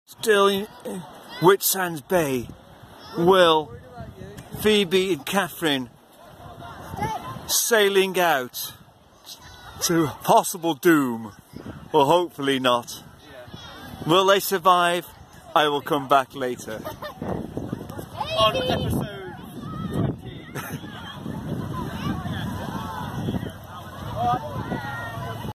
Still in Whitsands Bay, Will, Phoebe and Catherine sailing out to possible doom, or hopefully not. Will they survive? I will come back later. On episode